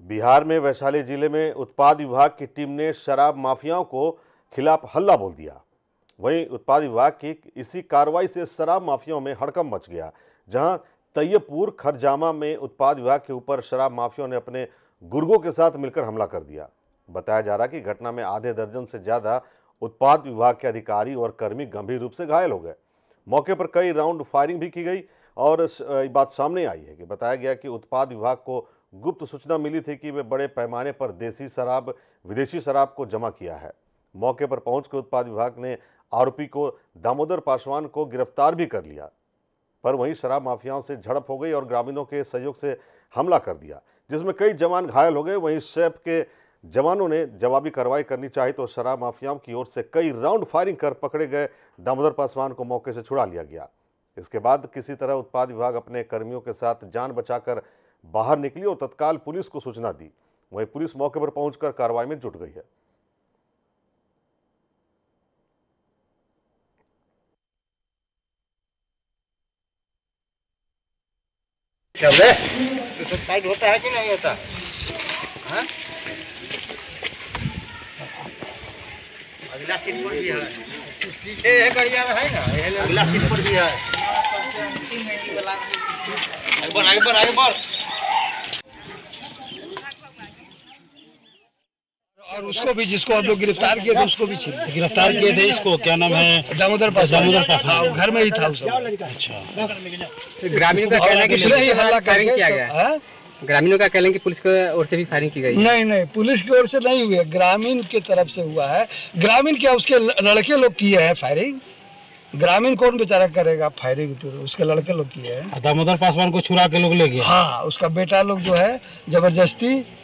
बिहार में वैशाली जिले में उत्पाद विभाग की टीम ने शराब माफियाओं को खिलाफ हल्ला बोल दिया। वहीं उत्पाद विभाग की इसी कार्रवाई से शराब माफियाओं में हड़कंप मच गया, जहां तैयबपुर खरजामा में उत्पाद विभाग के ऊपर शराब माफियाओं ने अपने गुर्गों के साथ मिलकर हमला कर दिया। बताया जा रहा है कि घटना में आधे दर्जन से ज्यादा उत्पाद विभाग के अधिकारी और कर्मी गंभीर रूप से घायल हो गए। मौके पर कई राउंड फायरिंग भी की गई और बात सामने आई है कि बताया गया कि उत्पाद विभाग को गुप्त सूचना मिली थी कि वे बड़े पैमाने पर देसी शराब विदेशी शराब को जमा किया है। मौके पर पहुंचकर उत्पाद विभाग ने आरोपी को दामोदर पासवान को गिरफ्तार भी कर लिया, पर वहीं शराब माफियाओं से झड़प हो गई और ग्रामीणों के सहयोग से हमला कर दिया, जिसमें कई जवान घायल हो गए। वहीं सैप के जवानों ने जवाबी कार्रवाई करनी चाहिए तो शराब माफियाओं की ओर से कई राउंड फायरिंग कर पकड़े गए दामोदर पासवान को मौके से छुड़ा लिया गया। इसके बाद किसी तरह उत्पाद विभाग अपने कर्मियों के साथ जान बचाकर बाहर निकली और तत्काल पुलिस को सूचना दी। वहीं पुलिस मौके पर पहुंचकर कार्रवाई में जुट गई है। तो टाइट होता है कि नहीं होता? हाँ? अगला सीट पर भी है, पीछे है गड़िया में है ना, अगला सीट पर भी है। आगे बढ़। और उसको भी, जिसको हम लोग गिरफ्तार किए थे, उसको भी गिरफ्तार किए थे। इसको क्या नाम है? दामोदर पासवान। घर में ही था उस समय। अच्छा, तो ग्रामीणों का कहना है कि फायरिंग किया गया। ग्रामीणों का कहना है कि पुलिस की ओर से भी फायरिंग की गई। नहीं, पुलिस की ओर से नहीं हुई है, ग्रामीण की तरफ से हुआ है। ग्रामीण क्या, उसके लड़के लोग किए हैं फायरिंग। ग्रामीण कौन बेचारा करेगा फायरिंग, तो उसके लड़के लोग किए हैं। दामोदर पासवान को छुड़ा के लोग ले गए। हाँ, उसका बेटा लोग जो है जबरदस्ती